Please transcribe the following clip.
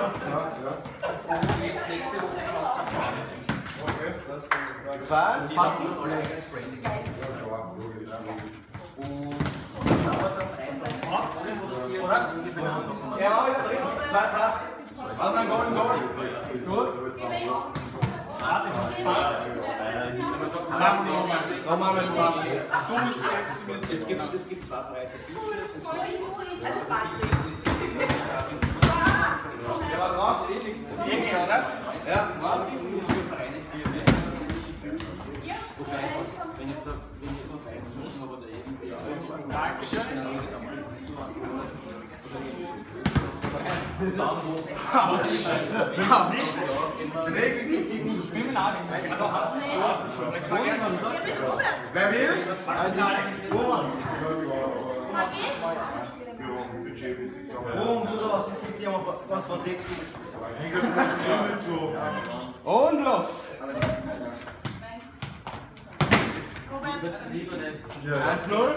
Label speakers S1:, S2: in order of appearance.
S1: Jetzt nächste Woche
S2: Okay, das ist gut.
S3: Zwei, passen.
S1: alle eigenes Branding.
S2: Ja, klar, logisch.
S1: Und das dauert dann einfach ohne produziert ungefähr.
S3: Ja, zwei. Also dann Goal. Gut. Dann machen wir Spaß.
S1: Es gibt zwei Preise.
S3: Der war raus, ewig. Ja,
S1: Nur für Vereine für wobei, wenn jetzt noch eins muss, aber der irgendwie
S4: Dankeschön.
S3: Nächsten geht's gegen mich.
S4: Spielen wir Alex. Also hast du
S3: Wer will?
S4: Alex.
S3: Roman.
S2: Budget, wie sich sagen.
S3: Roman, Bruder, was gibt dir mal was von Texten?
S2: So.
S3: Und los!
S1: wie viel das?
S3: 1-0.